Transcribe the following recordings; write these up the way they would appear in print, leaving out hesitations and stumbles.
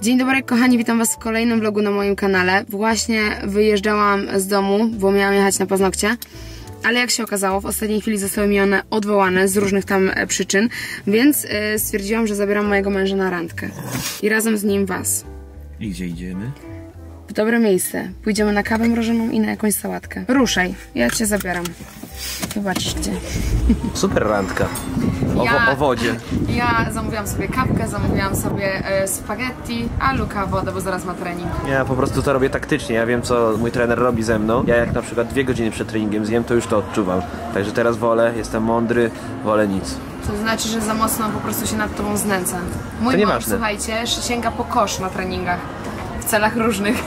Dzień dobry kochani, witam was w kolejnym vlogu na moim kanale. Właśnie wyjeżdżałam z domu, bo miałam jechać na paznokcie. Ale jak się okazało, w ostatniej chwili zostały mi one odwołane z różnych tam przyczyn, więc stwierdziłam, że zabieram mojego męża na randkę. I razem z nim was. I gdzie idziemy? W dobre miejsce. Pójdziemy na kawę mrożoną i na jakąś sałatkę. Ruszaj, ja cię zabieram. Zobaczysz gdzie. Super randka. O wodzie. Ja zamówiłam sobie kawkę, zamówiłam sobie spaghetti, a Luka wodę, bo zaraz ma trening. Ja po prostu to robię taktycznie. Ja wiem, co mój trener robi ze mną. Ja jak na przykład 2 godziny przed treningiem zjem, to już to odczuwam. Także teraz wolę, jestem mądry, wolę nic. To znaczy, że za mocno po prostu się nad tobą znęca. Mój mąż, słuchajcie, sięga po kosz na treningach. W celach różnych.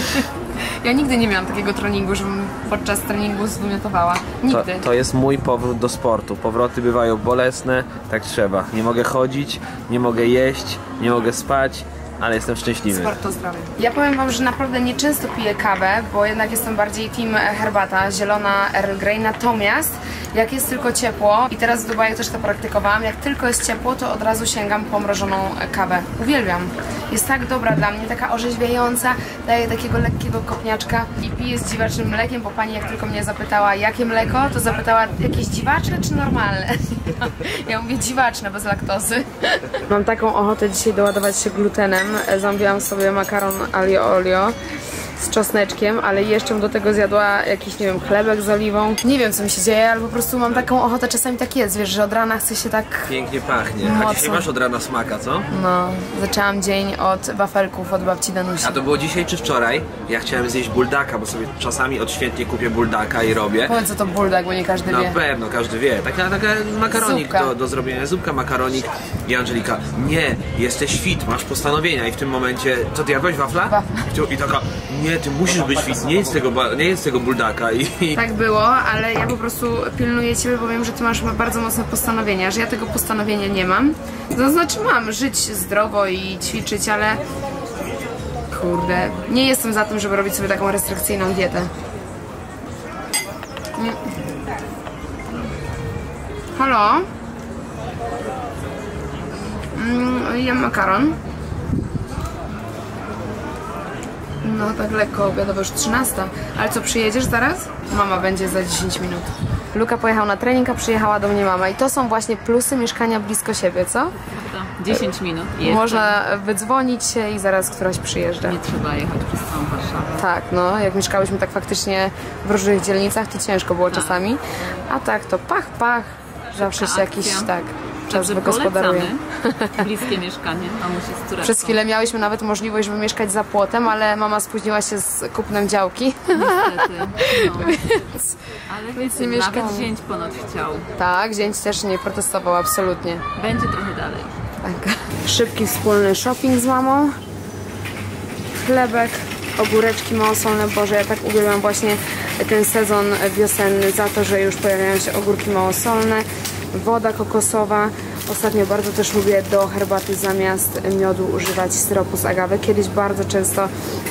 Ja nigdy nie miałam takiego treningu, żebym podczas treningu zwymiotowała. Nigdy. To jest mój powrót do sportu. Powroty bywają bolesne, tak trzeba. Nie mogę chodzić, nie mogę jeść, nie mogę spać, ale jestem szczęśliwy. Sport to zdrowie. Ja powiem wam, że naprawdę nieczęsto piję kawę, bo jednak jestem bardziej team herbata, zielona Earl Grey, natomiast jak jest tylko ciepło, i teraz w Dubaju też to praktykowałam, jak tylko jest ciepło, to od razu sięgam po mrożoną kawę. Uwielbiam. Jest tak dobra dla mnie, taka orzeźwiająca, daje takiego lekkiego kopniaczka i piję z dziwacznym mlekiem, bo pani jak tylko mnie zapytała, jakie mleko, to zapytała, jakieś dziwaczne czy normalne? Ja mówię dziwaczne, bez laktozy. Mam taką ochotę dzisiaj doładować się glutenem. Zamówiłam sobie makaron aglio olio z czosneczkiem, ale jeszcze bym do tego zjadła jakiś, nie wiem, chlebek z oliwą. Nie wiem, co mi się dzieje, ale po prostu mam taką ochotę, czasami tak jest, wiesz, że od rana chce się tak pięknie pachnie. Mocno. A dzisiaj masz od rana smaka, co? No, zaczęłam dzień od wafelków od babci Danusi. A to było dzisiaj czy wczoraj? Ja chciałem zjeść buldaka, bo sobie czasami odświętnie kupię buldaka i robię. Powiedz, co to buldak, bo nie każdy wie. Na pewno, każdy wie. Taka makaronik do zrobienia, zupka, makaronik. I Angelika, nie, jesteś fit, masz postanowienia. I w tym momencie, co ty jadłeś, wafla? Wafla. I taka, nie, ty musisz być fit, nie jest tego buldaka. Tak było, ale ja po prostu pilnuję ciebie, bo wiem, że ty masz bardzo mocne postanowienia, że ja tego postanowienia nie mam. To znaczy mam żyć zdrowo i ćwiczyć, ale kurde, nie jestem za tym, żeby robić sobie taką restrykcyjną dietę. Halo? Jem makaron. No tak lekko obiadowo, już 13. Ale co, przyjedziesz zaraz? Mama będzie za 10 minut. Luka pojechał na trening, a przyjechała do mnie mama. I to są właśnie plusy mieszkania blisko siebie, co? Prawda. 10 minut. Można wydzwonić się i zaraz któraś przyjeżdża. Nie trzeba jechać przez całą Warszawę. Tak, no, jak mieszkałyśmy tak faktycznie w różnych dzielnicach, to ciężko było czasami. A tak to pach, zawsze się jakiś, tak, czas wygospodaruje. Bliskie mieszkanie, mamusi z córeczką. Przez chwilę miałyśmy nawet możliwość, żeby mieszkać za płotem, ale mama spóźniła się z kupnem działki. Niestety. No. Więc nie mieszkamy. Nawet zięć ponoć chciał. Tak, zięć też nie protestował, absolutnie. Będzie trochę dalej. Tak. Szybki wspólny shopping z mamą. Chlebek, ogóreczki małosolne. Boże, ja tak uwielbiam właśnie ten sezon wiosenny za to, że już pojawiają się ogórki małosolne. Woda kokosowa. Ostatnio bardzo też lubię do herbaty zamiast miodu używać syropu z agawy. Kiedyś bardzo często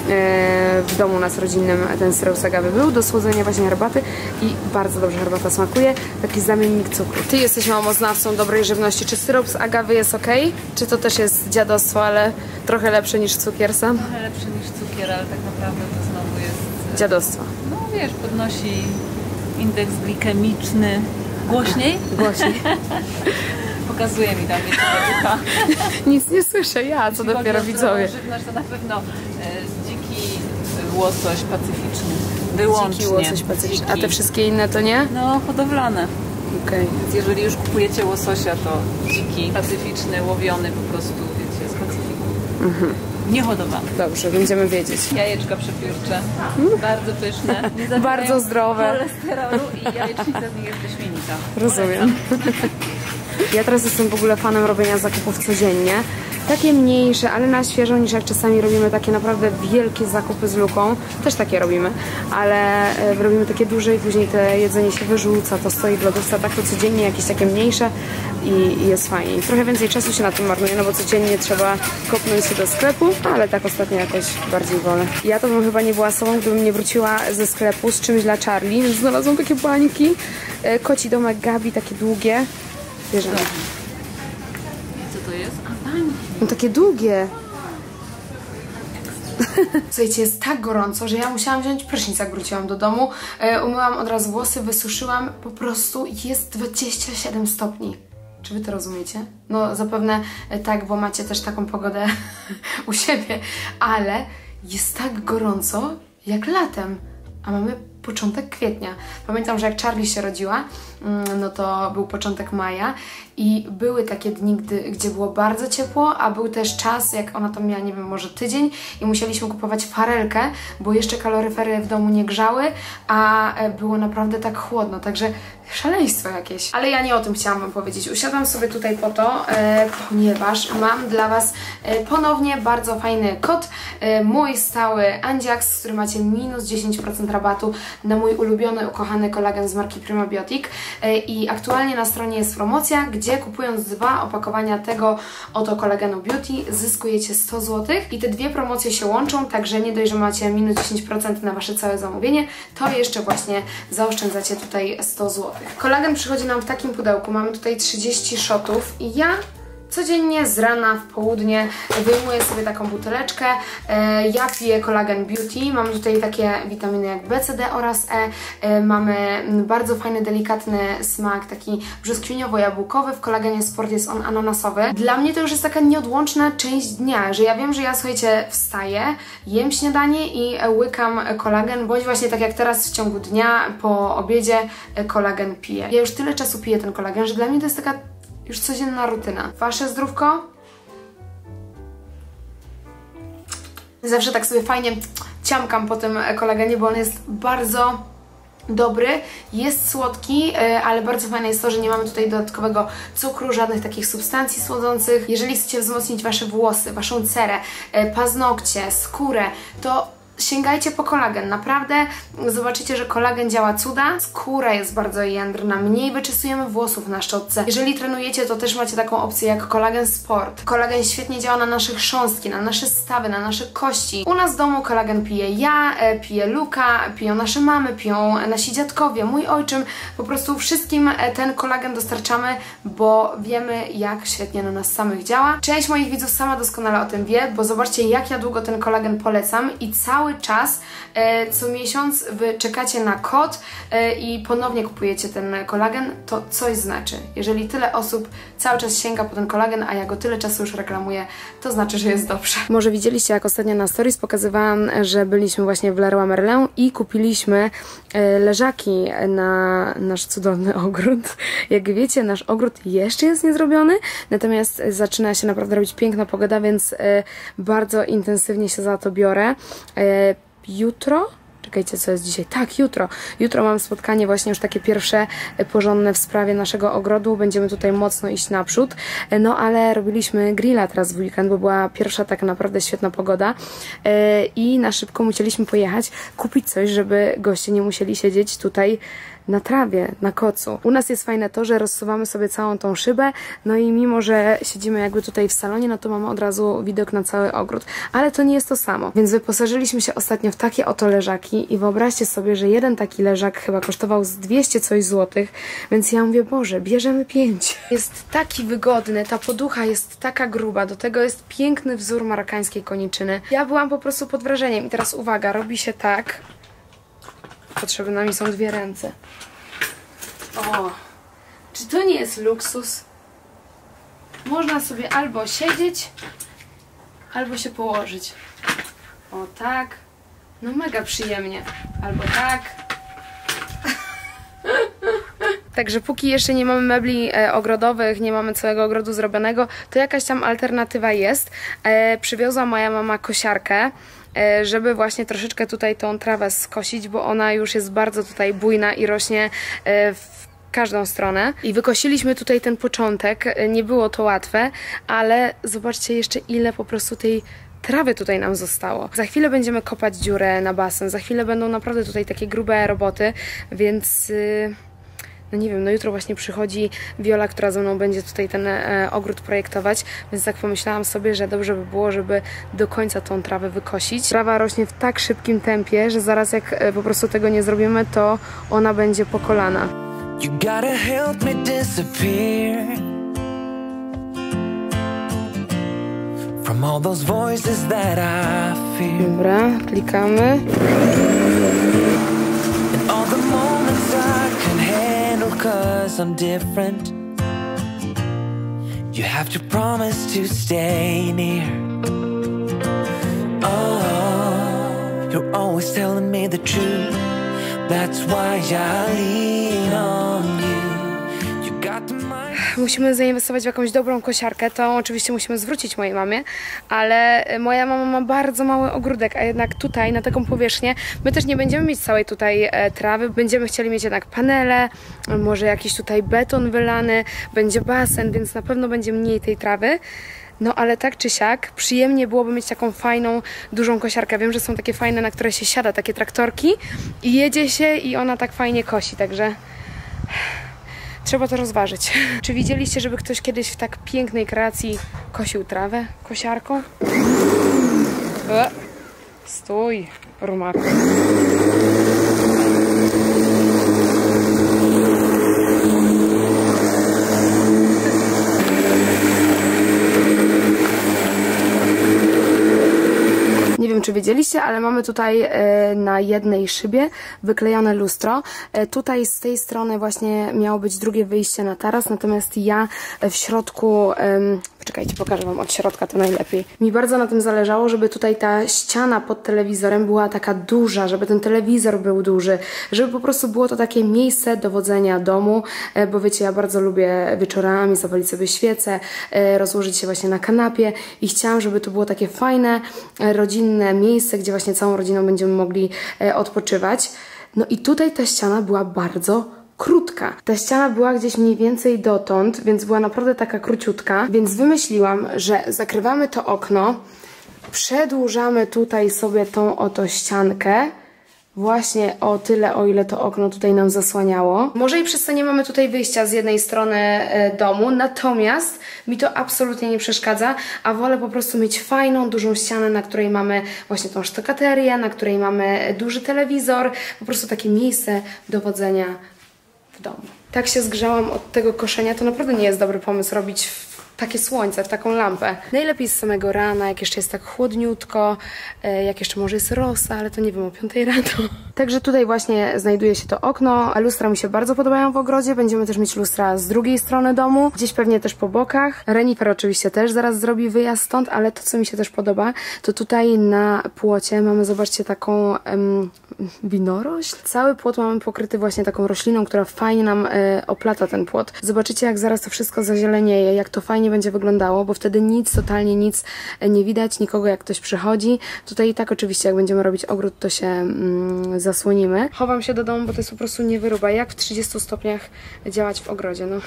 w domu u nas rodzinnym ten syrop z agawy był do słodzenia właśnie herbaty i bardzo dobrze herbata smakuje. Taki zamiennik cukru. Ty jesteś mamo znawcą dobrej żywności. Czy syrop z agawy jest ok? Czy to też jest dziadostwo, ale trochę lepsze niż cukier sam? Trochę lepsze niż cukier, ale tak naprawdę to znowu jest... Dziadostwo. No wiesz, podnosi indeks glikemiczny. Głośniej? Głośniej. Pokazuje mi tam ucha. Nic nie słyszę, ja, co dopiero widzowie. Żywność to na pewno dziki łosoś pacyficzny. Wyłącznie. Dziki łosoś pacyficzny. A te wszystkie inne to nie? No, hodowlane. Okej. Więc jeżeli już kupujecie łososia, to dziki, pacyficzny, łowiony po prostu, wiecie, z Pacyfiku. Niehodowany. Dobrze, będziemy wiedzieć. Jajeczka przepiórcze, bardzo pyszne. Nie bardzo zdrowe. Cholesterolu i jajecznica z nich jest wyśmienita. Rozumiem. Ja teraz jestem w ogóle fanem robienia zakupów codziennie. Takie mniejsze, ale na świeżo, niż jak czasami robimy takie naprawdę wielkie zakupy z Luką. Też takie robimy, ale robimy takie duże i później te jedzenie się wyrzuca, to stoi w lodówce, tak to codziennie jakieś takie mniejsze i jest fajnie. I trochę więcej czasu się na tym marnuje, no bo codziennie trzeba kopnąć się do sklepu, ale tak ostatnio jakoś bardziej wolę. Ja to bym chyba nie była sobą, gdybym nie wróciła ze sklepu z czymś dla Charlie, więc znalazłam takie bańki. Koci domek Gabi, takie długie. Bierzemy. Co to jest? A, bańki. No takie długie. Słuchajcie, jest tak gorąco, że ja musiałam wziąć prysznic, jak wróciłam do domu. Umyłam od razu włosy, wysuszyłam. Po prostu jest 27 stopni. Czy wy to rozumiecie? No zapewne tak, bo macie też taką pogodę u siebie, ale jest tak gorąco jak latem, a mamy początek kwietnia. Pamiętam, że jak Charlie się rodziła, no to był początek maja i były takie dni, gdzie było bardzo ciepło, a był też czas, jak ona to miała, nie wiem, może tydzień i musieliśmy kupować farelkę, bo jeszcze kaloryfery w domu nie grzały, a było naprawdę tak chłodno, także szaleństwo jakieś. Ale ja nie o tym chciałam wam powiedzieć. Usiadłam sobie tutaj po to, ponieważ mam dla was ponownie bardzo fajny kod. Mój stały Andziaks, z którym macie minus 10% rabatu na mój ulubiony, ukochany kolagen z marki Primabiotic. I aktualnie na stronie jest promocja, gdzie kupując 2 opakowania tego oto kolagenu Beauty zyskujecie 100 zł. I te dwie promocje się łączą, także nie dość, że macie minus 10% na wasze całe zamówienie, to jeszcze właśnie zaoszczędzacie tutaj 100 zł. Kolagen przychodzi nam w takim pudełku, mamy tutaj 30 shotów i ja codziennie z rana w południe wyjmuję sobie taką buteleczkę. Ja piję kolagen Beauty. Mamy tutaj takie witaminy jak B, C, D oraz E. Mamy bardzo fajny, delikatny smak, taki brzoskwiniowo-jabłkowy. W kolagenie Sport jest on ananasowy. Dla mnie to już jest taka nieodłączna część dnia, że ja wiem, że ja, słuchajcie, wstaję, jem śniadanie i łykam kolagen, bądź właśnie tak jak teraz w ciągu dnia, po obiedzie kolagen piję. Ja już tyle czasu piję ten kolagen, że dla mnie to jest taka już codzienna rutyna. Wasze zdrówko? Zawsze tak sobie fajnie ciamkam po tym kolagenie, bo on jest bardzo dobry, jest słodki, ale bardzo fajne jest to, że nie mamy tutaj dodatkowego cukru, żadnych takich substancji słodzących. Jeżeli chcecie wzmocnić wasze włosy, waszą cerę, paznokcie, skórę, to sięgajcie po kolagen. Naprawdę zobaczycie, że kolagen działa cuda. Skóra jest bardzo jędrna, mniej wyczesujemy włosów na szczotce. Jeżeli trenujecie, to też macie taką opcję jak kolagen Sport. Kolagen świetnie działa na nasze chrząstki, na nasze stawy, na nasze kości. U nas w domu kolagen piję ja, pije Luka, piją nasze mamy, piją nasi dziadkowie, mój ojczym. Po prostu wszystkim ten kolagen dostarczamy, bo wiemy, jak świetnie na nas samych działa. Część moich widzów sama doskonale o tym wie, bo zobaczcie, jak ja długo ten kolagen polecam i cały czas, co miesiąc wy czekacie na kod i ponownie kupujecie ten kolagen, to coś znaczy. Jeżeli tyle osób cały czas sięga po ten kolagen, a ja go tyle czasu już reklamuję, to znaczy, że jest dobrze. Może widzieliście, jak ostatnio na stories pokazywałam, że byliśmy właśnie w Leroy Merlin i kupiliśmy leżaki na nasz cudowny ogród. Jak wiecie, nasz ogród jeszcze jest niezrobiony, natomiast zaczyna się naprawdę robić piękna pogoda, więc bardzo intensywnie się za to biorę. Jutro? Czekajcie, co jest dzisiaj? Tak, jutro. Jutro mam spotkanie właśnie już takie pierwsze porządne w sprawie naszego ogrodu. Będziemy tutaj mocno iść naprzód. No ale robiliśmy grilla teraz w weekend, bo była pierwsza tak naprawdę świetna pogoda i na szybko musieliśmy pojechać, kupić coś, żeby goście nie musieli siedzieć tutaj na trawie, na kocu. U nas jest fajne to, że rozsuwamy sobie całą tą szybę, no i mimo, że siedzimy jakby tutaj w salonie, no to mamy od razu widok na cały ogród. Ale to nie jest to samo. Więc wyposażyliśmy się ostatnio w takie oto leżaki i wyobraźcie sobie, że jeden taki leżak chyba kosztował z 200 coś złotych, więc ja mówię, Boże, bierzemy 5. Jest taki wygodny, ta poducha jest taka gruba, do tego jest piękny wzór marokańskiej koniczyny. Ja byłam po prostu pod wrażeniem i teraz uwaga, robi się tak. Potrzebne mi są 2 ręce. O, czy to nie jest luksus? Można sobie albo siedzieć, albo się położyć. O tak. No mega przyjemnie. Albo tak. Także póki jeszcze nie mamy mebli ogrodowych, nie mamy całego ogrodu zrobionego, to jakaś tam alternatywa jest. Przywiozła moja mama kosiarkę, żeby właśnie troszeczkę tutaj tą trawę skosić, bo ona już jest bardzo tutaj bujna i rośnie w każdą stronę. I wykosiliśmy tutaj ten początek, nie było to łatwe, ale zobaczcie jeszcze, ile po prostu tej trawy tutaj nam zostało. Za chwilę będziemy kopać dziurę na basen, za chwilę będą naprawdę tutaj takie grube roboty, więc no nie wiem, no jutro właśnie przychodzi Viola, która ze mną będzie tutaj ten ogród projektować, więc tak pomyślałam sobie, że dobrze by było, żeby do końca tą trawę wykosić. Trawa rośnie w tak szybkim tempie, że zaraz jak po prostu tego nie zrobimy, to ona będzie po kolana. You gotta help me disappear from all those voices that I Dobra, klikamy. You have to promise to stay near. Oh, you're always telling me the truth. That's why I lean on you. You got the mind. Musimy zainwestować w jakąś dobrą kosiarkę, to oczywiście musimy zwrócić mojej mamie, ale moja mama ma bardzo mały ogródek, a jednak tutaj, na taką powierzchnię, my też nie będziemy mieć całej tutaj trawy, będziemy chcieli mieć jednak panele, może jakiś tutaj beton wylany, będzie basen, więc na pewno będzie mniej tej trawy. No ale tak czy siak, przyjemnie byłoby mieć taką fajną, dużą kosiarkę. Wiem, że są takie fajne, na które się siada, takie traktorki i jedzie się i ona tak fajnie kosi, także trzeba to rozważyć. Czy widzieliście, żeby ktoś kiedyś w tak pięknej kreacji kosił trawę kosiarką? Stój, rumaku. Nie wiem, czy wiedzieliście, ale mamy tutaj na jednej szybie wyklejone lustro. Tutaj z tej strony właśnie miało być drugie wyjście na taras, natomiast ja w środku... Poczekajcie, pokażę wam od środka to najlepiej. Mi bardzo na tym zależało, żeby tutaj ta ściana pod telewizorem była taka duża, żeby ten telewizor był duży, żeby po prostu było to takie miejsce dowodzenia domu, bo wiecie, ja bardzo lubię wieczorami zapalić sobie świecę, rozłożyć się właśnie na kanapie i chciałam, żeby to było takie fajne, rodzinne miejsce, gdzie właśnie całą rodziną będziemy mogli odpoczywać. No i tutaj ta ściana była bardzo krótka. Ta ściana była gdzieś mniej więcej dotąd, więc była naprawdę taka króciutka, więc wymyśliłam, że zakrywamy to okno, przedłużamy tutaj sobie tą oto ściankę, właśnie o tyle, o ile to okno tutaj nam zasłaniało. Może i przez to nie mamy tutaj wyjścia z jednej strony domu, natomiast mi to absolutnie nie przeszkadza, a wolę po prostu mieć fajną, dużą ścianę, na której mamy właśnie tą sztokaterię, na której mamy duży telewizor, po prostu takie miejsce dowodzenia w domu. Tak się zgrzałam od tego koszenia, to naprawdę nie jest dobry pomysł robić takie słońce, w taką lampę. Najlepiej z samego rana, jak jeszcze jest tak chłodniutko, jak jeszcze może jest rosa, ale to nie wiem, o 5 rano. Także tutaj właśnie znajduje się to okno, a lustra mi się bardzo podobają w ogrodzie. Będziemy też mieć lustra z drugiej strony domu, gdzieś pewnie też po bokach. Renifer oczywiście też zaraz zrobi wyjazd stąd, ale to, co mi się też podoba, to tutaj na płocie mamy, zobaczcie, taką winorośl. Cały płot mamy pokryty właśnie taką rośliną, która fajnie nam oplata ten płot. Zobaczycie, jak zaraz to wszystko zazielenieje, jak to fajnie będzie wyglądało, bo wtedy nic, totalnie nic nie widać, nikogo jak ktoś przychodzi. Tutaj i tak oczywiście, jak będziemy robić ogród, to się zasłonimy. Chowam się do domu, bo to jest po prostu niewyruba. Jak w 30 stopniach działać w ogrodzie, no.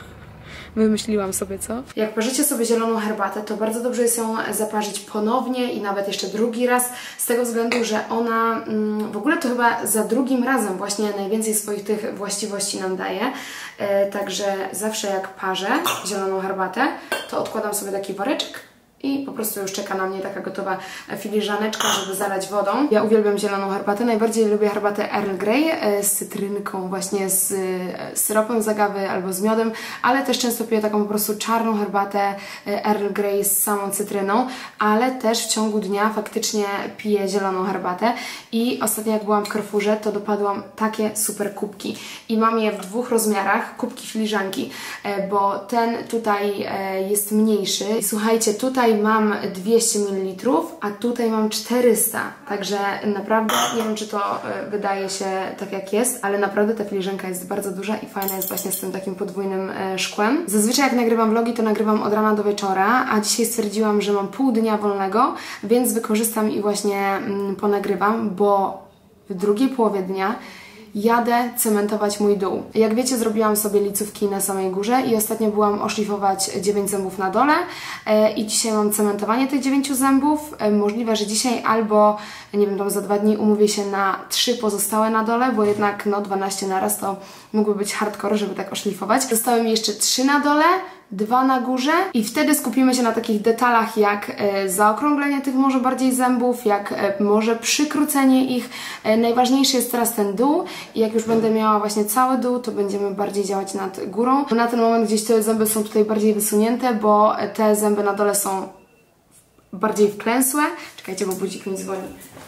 Wymyśliłam sobie, co? Jak parzycie sobie zieloną herbatę, to bardzo dobrze jest ją zaparzyć ponownie i nawet jeszcze drugi raz, z tego względu, że ona w ogóle to chyba za drugim razem właśnie najwięcej swoich tych właściwości nam daje. Także zawsze jak parzę zieloną herbatę, to odkładam sobie taki woreczek i po prostu już czeka na mnie taka gotowa filiżaneczka, żeby zalać wodą. Ja uwielbiam zieloną herbatę. Najbardziej lubię herbatę Earl Grey z cytrynką, właśnie z syropem z agawy albo z miodem, ale też często piję taką po prostu czarną herbatę Earl Grey z samą cytryną, ale też w ciągu dnia faktycznie piję zieloną herbatę i ostatnio jak byłam w Carrefourze, to dopadłam takie super kubki i mam je w dwóch rozmiarach, kubki filiżanki, bo ten tutaj jest mniejszy. I słuchajcie, tutaj mam 200 ml, a tutaj mam 400, także naprawdę nie wiem, czy to wydaje się tak jak jest, ale naprawdę ta filiżanka jest bardzo duża i fajna jest właśnie z tym takim podwójnym szkłem. Zazwyczaj jak nagrywam vlogi, to nagrywam od rana do wieczora, a dzisiaj stwierdziłam, że mam pół dnia wolnego, więc wykorzystam i właśnie ponagrywam, bo w drugiej połowie dnia jadę cementować mój dół. Jak wiecie, zrobiłam sobie licówki na samej górze i ostatnio byłam oszlifować 9 zębów na dole i dzisiaj mam cementowanie tych 9 zębów. Możliwe, że dzisiaj albo, nie wiem, tam za 2 dni umówię się na 3 pozostałe na dole, bo jednak no 12 naraz to mógłby być hardcore, żeby tak oszlifować. Zostały mi jeszcze 3 na dole, 2 na górze i wtedy skupimy się na takich detalach jak zaokrąglenie tych może bardziej zębów, jak może przykrócenie ich. Najważniejszy jest teraz ten dół i jak już będę miała właśnie cały dół, to będziemy bardziej działać nad górą. Na ten moment gdzieś te zęby są tutaj bardziej wysunięte, bo te zęby na dole są bardziej wklęsłe. Czekajcie, bo budzik mi dzwoni.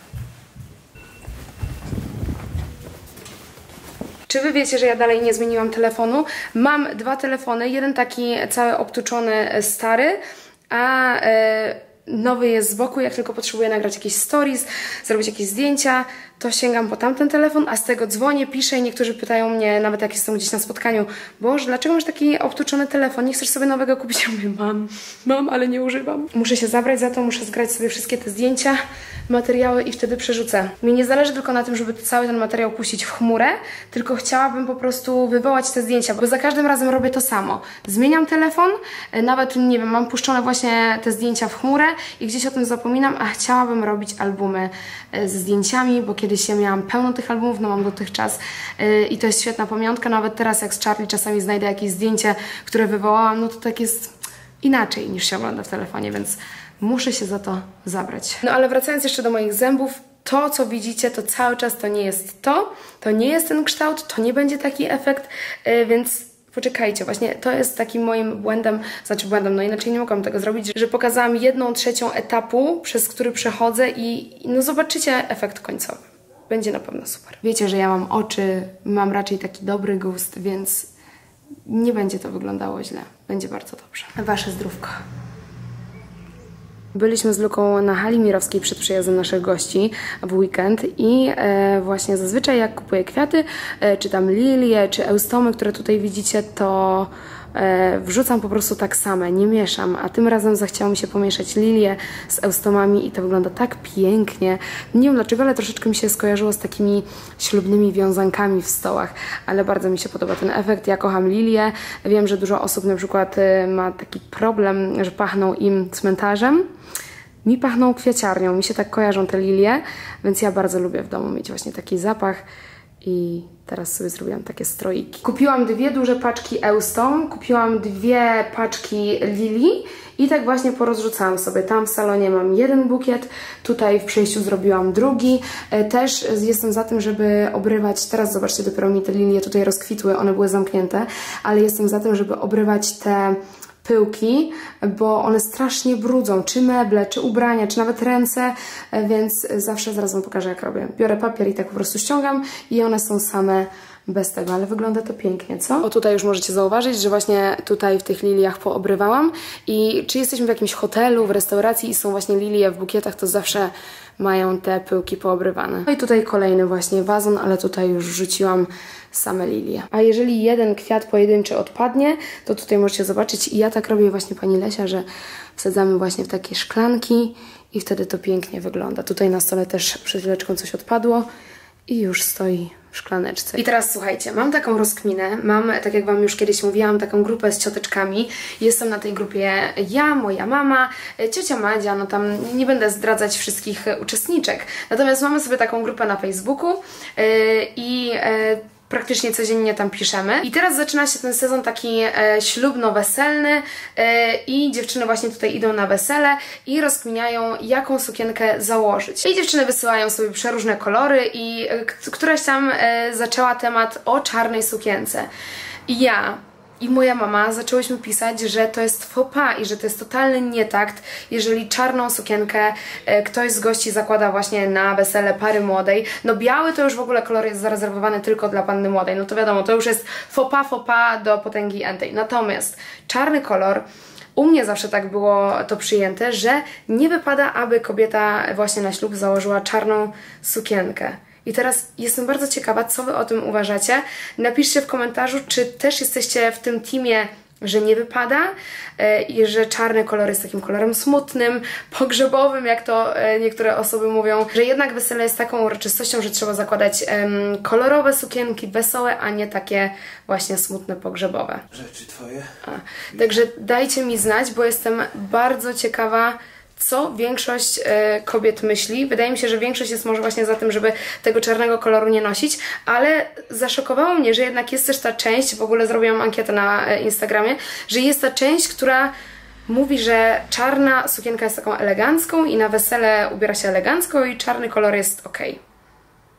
Czy wy wiecie, że ja dalej nie zmieniłam telefonu? Mam 2 telefony, jeden taki cały obtuczony stary, a nowy jest z boku. Jak tylko potrzebuję nagrać jakieś stories, zrobić jakieś zdjęcia, to sięgam po tamten telefon, a z tego dzwonię, piszę i niektórzy pytają mnie, nawet jak jestem gdzieś na spotkaniu: Boże, dlaczego masz taki obtuczony telefon? Nie chcesz sobie nowego kupić? Ja mówię: mam, ale nie używam. Muszę się zabrać za to, muszę zgrać sobie wszystkie te zdjęcia, materiały i wtedy przerzucę. Mi nie zależy tylko na tym, żeby cały ten materiał puścić w chmurę, tylko chciałabym po prostu wywołać te zdjęcia, bo za każdym razem robię to samo. Zmieniam telefon, nawet, nie wiem, mam puszczone właśnie te zdjęcia w chmurę i gdzieś o tym zapominam, a chciałabym robić albumy ze zdjęciami, bo kiedyś ja miałam pełno tych albumów, no mam dotychczas i to jest świetna pamiątka. Nawet teraz, jak z Charlie czasami znajdę jakieś zdjęcie, które wywołałam, no to tak jest inaczej niż się ogląda w telefonie, więc muszę się za to zabrać. No ale wracając jeszcze do moich zębów, to co widzicie, to cały czas to nie jest to nie jest ten kształt, to nie będzie taki efekt, więc poczekajcie, właśnie to jest takim moim błędem, no inaczej nie mogłam tego zrobić, że pokazałam 1/3 etapu, przez który przechodzę i no zobaczycie efekt końcowy. Będzie na pewno super. Wiecie, że ja mam oczy, mam raczej taki dobry gust, więc nie będzie to wyglądało źle. Będzie bardzo dobrze. Wasze zdrówko. Byliśmy z Luką na hali mirowskiej przed przyjazdem naszych gości w weekend i właśnie zazwyczaj jak kupuję kwiaty, czy tam lilie, czy eustomy, które tutaj widzicie, to wrzucam po prostu tak same, nie mieszam, a tym razem zachciało mi się pomieszać lilie z eustomami i to wygląda tak pięknie. Nie wiem dlaczego, ale troszeczkę mi się skojarzyło z takimi ślubnymi wiązankami w stołach, ale bardzo mi się podoba ten efekt. Ja kocham lilie. Wiem, że dużo osób na przykład ma taki problem, że pachną im cmentarzem. Mi pachną kwiaciarnią, mi się tak kojarzą te lilie, więc ja bardzo lubię w domu mieć właśnie taki zapach. I teraz sobie zrobiłam takie stroiki. Kupiłam 2 duże paczki eustom, kupiłam 2 paczki lilii i tak właśnie porozrzucałam sobie. Tam w salonie mam 1 bukiet, tutaj w przejściu zrobiłam drugi. Też jestem za tym, żeby obrywać, teraz zobaczcie, dopiero mi te lilie tutaj rozkwitły, one były zamknięte, ale jestem za tym, żeby obrywać te pyłki, bo one strasznie brudzą, czy meble, czy ubrania, czy nawet ręce, więc zawsze zaraz wam pokażę, jak robię. Biorę papier i tak po prostu ściągam i one są same bez tego, ale wygląda to pięknie, co? O, tutaj już możecie zauważyć, że właśnie tutaj w tych liliach poobrywałam i czy jesteśmy w jakimś hotelu, w restauracji i są właśnie lilie w bukietach, to zawsze mają te pyłki poobrywane. No i tutaj kolejny właśnie wazon, ale tutaj już rzuciłam same lilie. A jeżeli jeden kwiat pojedynczy odpadnie, to tutaj możecie zobaczyć i ja tak robię właśnie pani Lesia, że wsadzamy właśnie w takie szklanki i wtedy to pięknie wygląda. Tutaj na stole też przed chwileczką coś odpadło i już stoi w szklaneczce. I teraz słuchajcie, mam taką rozkminę, mam, tak jak wam już kiedyś mówiłam, taką grupę z cioteczkami. Jestem na tej grupie ja, moja mama, ciocia Madzia, no tam nie będę zdradzać wszystkich uczestniczek. Natomiast mamy sobie taką grupę na Facebooku praktycznie codziennie tam piszemy. I teraz zaczyna się ten sezon taki ślubno-weselny i dziewczyny właśnie tutaj idą na wesele i rozkminiają, jaką sukienkę założyć. I dziewczyny wysyłają sobie przeróżne kolory i któraś tam zaczęła temat o czarnej sukience. I ja i moja mama zaczęłyśmy pisać, że to jest faux pas i że to jest totalny nietakt, jeżeli czarną sukienkę ktoś z gości zakłada właśnie na wesele pary młodej. No biały to już w ogóle kolor jest zarezerwowany tylko dla panny młodej, no to wiadomo, to już jest faux pas do potęgi entej. Natomiast czarny kolor, u mnie zawsze tak było to przyjęte, że nie wypada, aby kobieta właśnie na ślub założyła czarną sukienkę. I teraz jestem bardzo ciekawa, co wy o tym uważacie. Napiszcie w komentarzu, czy też jesteście w tym teamie, że nie wypada i że czarny kolor jest takim kolorem smutnym, pogrzebowym, jak to niektóre osoby mówią, że jednak wesele jest taką uroczystością, że trzeba zakładać kolorowe sukienki, wesołe, a nie takie właśnie smutne, pogrzebowe. Rzeczy twoje. Także dajcie mi znać, bo jestem bardzo ciekawa, co większość kobiet myśli. Wydaje mi się, że większość jest może właśnie za tym, żeby tego czarnego koloru nie nosić, ale zaszokowało mnie, że jednak jest też ta część, w ogóle zrobiłam ankietę na Instagramie, że jest ta część, która mówi, że czarna sukienka jest taką elegancką i na wesele ubiera się elegancko i czarny kolor jest ok.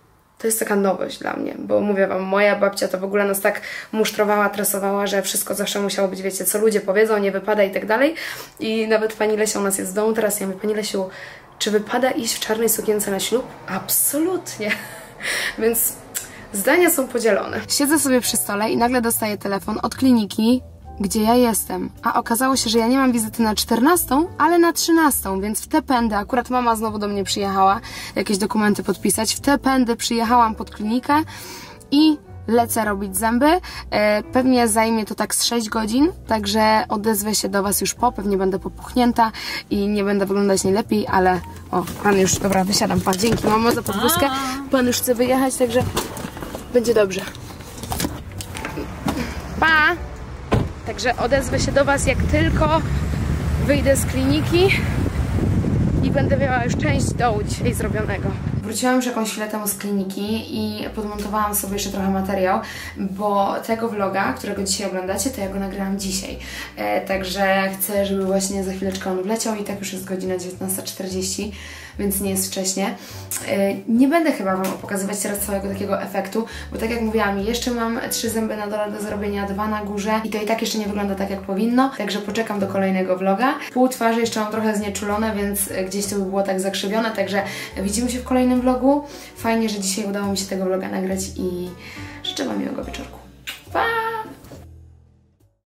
to jest taka nowość dla mnie, bo mówię wam, moja babcia to w ogóle nas tak musztrowała, tresowała, że wszystko zawsze musiało być, wiecie, co ludzie powiedzą, nie wypada i tak dalej. I nawet pani Lesia u nas jest w domu teraz, ja mówię, pani Lesiu, czy wypada iść w czarnej sukience na ślub? Absolutnie. Więc zdania są podzielone. Siedzę sobie przy stole i nagle dostaję telefon od kliniki, gdzie ja jestem. A okazało się, że ja nie mam wizyty na 14, ale na 13, więc w te pędy, akurat mama znowu do mnie przyjechała jakieś dokumenty podpisać, w te pędy przyjechałam pod klinikę i lecę robić zęby. Pewnie zajmie to tak z 6 godzin, także odezwę się do was już pewnie będę popuchnięta i nie będę wyglądać najlepiej, ale o, pan już, dobra, wysiadam, pan, dzięki mamo za podwózkę, pan już chce wyjechać, także będzie dobrze. Pa! Także odezwę się do was, jak tylko wyjdę z kliniki i będę miała już część dołu dzisiaj zrobionego. Wróciłam już jakąś chwilę temu z kliniki i podmontowałam sobie jeszcze trochę materiał, bo tego vloga, którego dzisiaj oglądacie, to ja go nagrałam dzisiaj. Także chcę, żeby właśnie za chwileczkę on wleciał i tak już jest godzina 19:40, więc nie jest wcześnie. Nie będę chyba wam pokazywać teraz całego takiego efektu, bo tak jak mówiłam, jeszcze mam 3 zęby na dole do zrobienia, 2 na górze i to i tak jeszcze nie wygląda tak jak powinno, także poczekam do kolejnego vloga. Pół twarzy jeszcze mam trochę znieczulone, więc gdzieś to by było tak zakrzywione, także widzimy się w kolejnym vlogu. Fajnie, że dzisiaj udało mi się tego vloga nagrać i życzę wam miłego wieczorku. Pa!